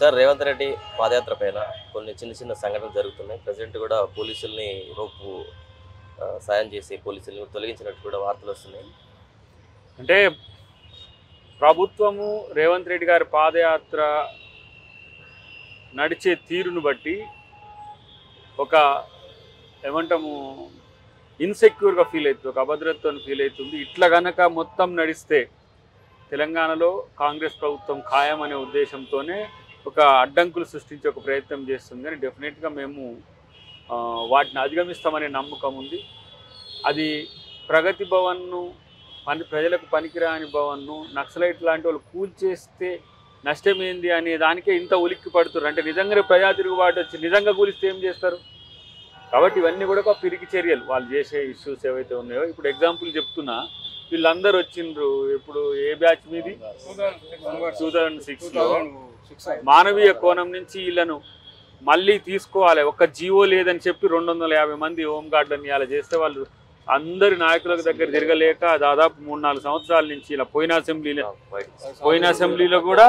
Sir Revanth Reddy పాదయాత్ర పైన కొన్ని చిన్న సంఘటనలు జరుగుతున్నాయి. ప్రెసిడెంట్ కూడా పోలీసుల్ని రోపు సాయం చేసి పోలీసుల్ని తొలగించినట్టు కూడా వార్తలు వస్తున్నాయి. అంటే ప్రభుత్వము రేవంత్ రెడ్డి గారి పాదయాత్ర నడిచే తీరును బట్టి ఒక ఏమంటాము ఇన్సెక్యూర్గా ఫీల్ అవుతుంది, ఒక అభద్రతను ఫీల్ అవుతుంది. ఇట్లా కనుక మొత్తం నడిస్తే తెలంగాణలో కాంగ్రెస్ ప్రభుత్వం ఖాయం అనే ఉద్దేశంతోనే ఒక అడ్డంకులు సృష్టించే ఒక ప్రయత్నం చేస్తుంది. కానీ డెఫినెట్గా మేము వాటిని అధిగమిస్తామనే నమ్మకం ఉంది. అది ప్రగతి భవన్ను ప్రజలకు పనికిరాని భవన్ను నక్సలైట్ లాంటి వాళ్ళు కూల్చేస్తే నష్టమేంది అనే దానికే ఇంత ఉలిక్కి పడుతున్నారు. అంటే నిజంగానే ప్రజా తిరుగుబాటు వచ్చి నిజంగా కూలిస్తే ఏం చేస్తారు? కాబట్టి ఇవన్నీ కూడా ఒక పిరికి చర్యలు వాళ్ళు చేసే ఇష్యూస్ ఏవైతే ఉన్నాయో. ఇప్పుడు ఎగ్జాంపుల్ చెప్తున్నా, వీళ్ళందరూ వచ్చిండ్రు. ఇప్పుడు ఏ బ్యాచ్ మీది? 2006లో మానవీయ కోణం నుంచి వీళ్ళను మళ్ళీ తీసుకోవాలి. ఒక్క జీవో లేదని చెప్పి 250 మంది హోంగార్డులని ఇలా చేస్తే వాళ్ళు అందరి నాయకులకు దగ్గర తిరగలేక దాదాపు 3-4 సంవత్సరాల నుంచి ఇలా పోయిన అసెంబ్లీలో కూడా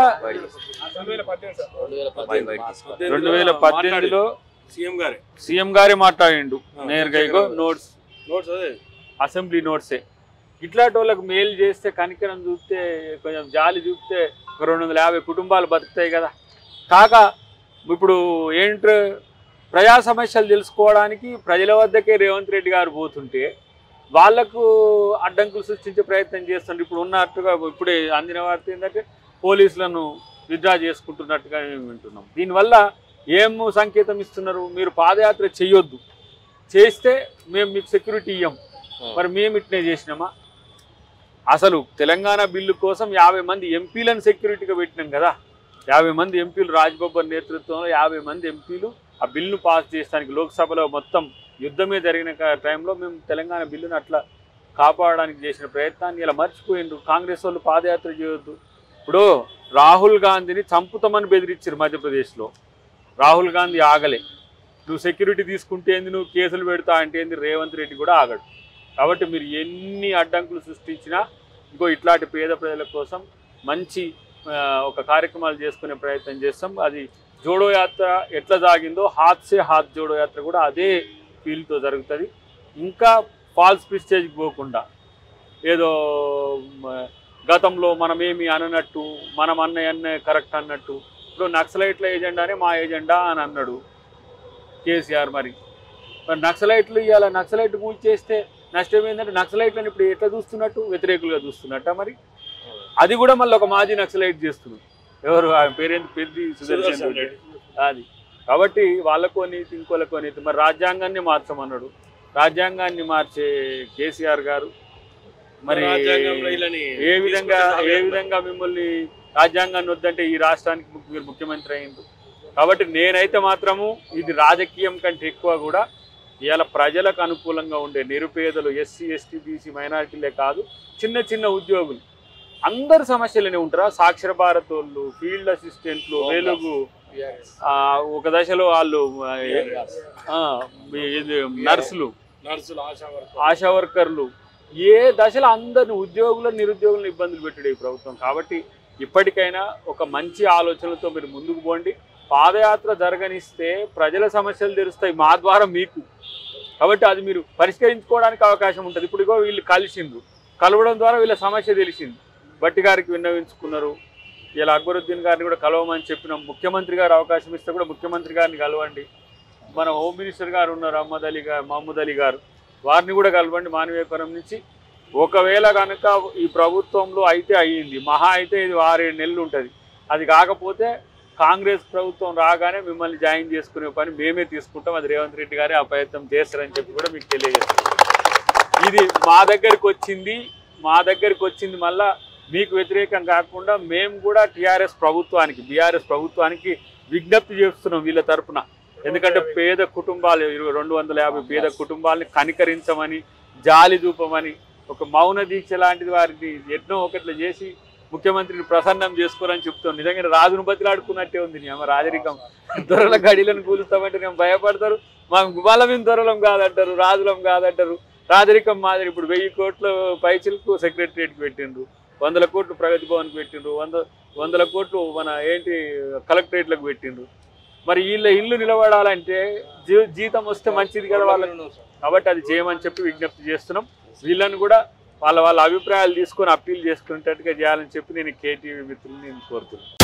2018లో సీఎం గారే మాట్లాడిండు నేరుగా. ఇగో నోట్స్ అసెంబ్లీ నోట్సే. ఇట్లాంటి వాళ్ళకి మెయిల్ చేస్తే కనికరం చూపితే కొంచెం జాలి చూపితే 250 కుటుంబాలు బతుకుతాయి కదా. కాక ఇప్పుడు ఏంటి ప్రజా సమస్యలు తెలుసుకోవడానికి ప్రజల వద్దకే రేవంత్ రెడ్డి గారు పోతుంటే వాళ్లకు అడ్డంకులు సృష్టించే ప్రయత్నం చేస్తుంటే ఇప్పుడు ఉన్నట్టుగా ఇప్పుడే అందిన వార్త ఏంటంటే పోలీసులను విత్డ్రా చేసుకుంటున్నట్టుగా మేము వింటున్నాం. దీనివల్ల ఏం సంకేతం ఇస్తున్నారు? మీరు పాదయాత్ర చేయొద్దు, చేస్తే మేము మీకు సెక్యూరిటీ ఇయ్యం. మరి మేము ఇట్నే చేసినామా? అసలు తెలంగాణ బిల్లు కోసం 50 మంది ఎంపీలను సెక్యూరిటీగా పెట్టినాం కదా. 50 మంది ఎంపీలు, రాజ్బబ్బర్ నేతృత్వంలో 50 మంది ఎంపీలు ఆ బిల్లును పాస్ చేయడానికి లోక్సభలో మొత్తం యుద్ధమే జరిగిన టైంలో మేము తెలంగాణ బిల్లును అట్లా కాపాడడానికి చేసిన ప్రయత్నాన్ని ఇలా మర్చిపోయిండ్రు. కాంగ్రెస్ వాళ్ళు పాదయాత్ర చేయొద్దు. ఇప్పుడు రాహుల్ గాంధీని చంపుతామని బెదిరించారు మధ్యప్రదేశ్లో. రాహుల్ గాంధీ ఆగలే. నువ్వు సెక్యూరిటీ తీసుకుంటే ఏంది, నువ్వు కేసులు పెడతా అంటే ఏంది, రేవంత్ రెడ్డి కూడా ఆగడు. కాబట్టి మీరు ఎన్ని అడ్డంకులు సృష్టించినా ఇంకో ఇట్లాంటి పేద ప్రజల కోసం మంచి ఒక కార్యక్రమాలు చేసుకునే ప్రయత్నం చేస్తాం. అది జోడో యాత్ర ఎట్లా సాగిందో హాత్ సే హాత్ జోడో యాత్ర కూడా అదే ఫీల్తో జరుగుతుంది. ఇంకా ఫాల్స్ ప్రిస్టేజ్కి పోకుండా ఏదో గతంలో మనమేమి అననట్టు, మనం అన్నయ్య కరెక్ట్ అన్నట్టు. ఇప్పుడు నక్సలైట్ల ఎజెండానే మా ఎజెండా అని అన్నాడు కేసీఆర్. మరి నక్సలైట్లు ఇవాళ నక్సలైట్ పూజ చేస్తే నష్టం ఏంటంటే నక్సలైట్లను ఇప్పుడు ఎట్లా చూస్తున్నట్టు, వ్యతిరేకులుగా చూస్తున్నట్ట. మరి అది కూడా మళ్ళీ ఒక మాజీ నక్సలైట్ చేస్తున్నారు. ఎవరు ఆయన పేరేంటి? పెద్ది సుదర్శన్ రెడ్డి. అది కాబట్టి వాళ్ళకో నీతి ఇంకోలకో నీతి. మరి రాజ్యాంగాన్ని మార్చమన్నాడు. రాజ్యాంగాన్ని మార్చే కేసీఆర్ గారు మరి ఏ విధంగా మిమ్మల్ని రాజ్యాంగాన్ని వద్దంటే ఈ రాష్ట్రానికి మీరు ముఖ్యమంత్రి అయింది. కాబట్టి నేనైతే మాత్రము ఇది రాజకీయం కంటే ఎక్కువ కూడా ఇవాళ ప్రజలకు అనుకూలంగా ఉండే నిరుపేదలు, ఎస్సీ ఎస్టీ బీసీ మైనారిటీలే కాదు, చిన్న ఉద్యోగులు అందరు సమస్యలనే ఉంటారా. సాక్షర భారత్ వాళ్ళు, ఫీల్డ్ అసిస్టెంట్లు, వెలుగు, ఒక దశలో వాళ్ళు నర్సులు, ఆశా వర్కర్లు, ఏ దశలో అందరిని ఉద్యోగులను నిరుద్యోగులను ఇబ్బందులు పెట్టాడు ఈ ప్రభుత్వం. కాబట్టి ఇప్పటికైనా ఒక మంచి ఆలోచనలతో మీరు ముందుకు పోండి. పాదయాత్ర జరగనిస్తే ప్రజల సమస్యలు తెలుస్తాయి మా ద్వారా మీకు. కాబట్టి అది మీరు పరిష్కరించుకోవడానికి అవకాశం ఉంటుంది. ఇప్పుడు ఇగో వీళ్ళు కలిసిండ్రు, కలవడం ద్వారా వీళ్ళ సమస్య తెలిసింది. బట్టి గారికి విన్నవించుకున్నారు. ఇలా అక్బరుద్దీన్ గారిని కూడా కలవమని చెప్పినాం. ముఖ్యమంత్రి గారు అవకాశం ఇస్తే కూడా ముఖ్యమంత్రి గారిని కలవండి. మన హోమ్ మినిస్టర్ గారు ఉన్నారు మహమ్మద్ అలీ గారు, వారిని కూడా కలవండి మానవీయకరం నుంచి. ఒకవేళ కనుక ఈ ప్రభుత్వంలో అయితే అయ్యింది, మహా అయితే ఇది 6-7 నెలలు ఉంటుంది. అది కాకపోతే కాంగ్రెస్ ప్రభుత్వం రాగానే మిమ్మల్ని జాయిన్ చేసుకునే పని మేమే తీసుకుంటాం. అది రేవంత్ రెడ్డి గారే ఆ ప్రయత్నం చేస్తారని చెప్పి కూడా మీకు తెలియజేస్తాం. ఇది మా దగ్గరికి వచ్చింది మళ్ళా మీకు వ్యతిరేకం కాకుండా మేము కూడా బీఆర్ఎస్ ప్రభుత్వానికి విజ్ఞప్తి చేస్తున్నాం వీళ్ళ తరఫున. ఎందుకంటే పేద కుటుంబాలు 250 పేద కుటుంబాలని కనికరించమని, జాలి చూపమని, ఒక మౌన దీక్ష లాంటిది వారిని ఎన్నో ఒకట్లా చేసి ముఖ్యమంత్రిని ప్రసన్నం చేసుకోరని చెప్తాం. నిజంగా రాజును బతిలాడుకున్నట్టే ఉంది. నేను రాజరికం దొరల గడిలను కూలుస్తామంటే నేను భయపడతారు. మాకు గుబాలమేం దొరలం కాదంటారు, రాజులం కాదంటారు. రాజరికం మాదిరి ఇప్పుడు 1000 కోట్ల పైచిలకు సెక్రటరియట్కి పెట్టిండ్రు. వందల కోట్లు ప్రగతి భవన్కి పెట్టిండ్రు, వందల కోట్లు మన ఏంటి కలెక్టరేట్లకు పెట్టిండ్రు. మరి వీళ్ళ ఇల్లు నిలబడాలంటే జీతం వస్తే మంచిది కదా వాళ్ళకి. కాబట్టి అది చేయమని చెప్పి విజ్ఞప్తి చేస్తున్నాం. వీళ్ళని కూడా వాళ్ళ అభిప్రాయాలు తీసుకొని అప్పీల్ చేసుకునేటట్టుగా చేయాలని చెప్పి నేను కేటీవీ మిత్రుల్ని కోరుతున్నాను.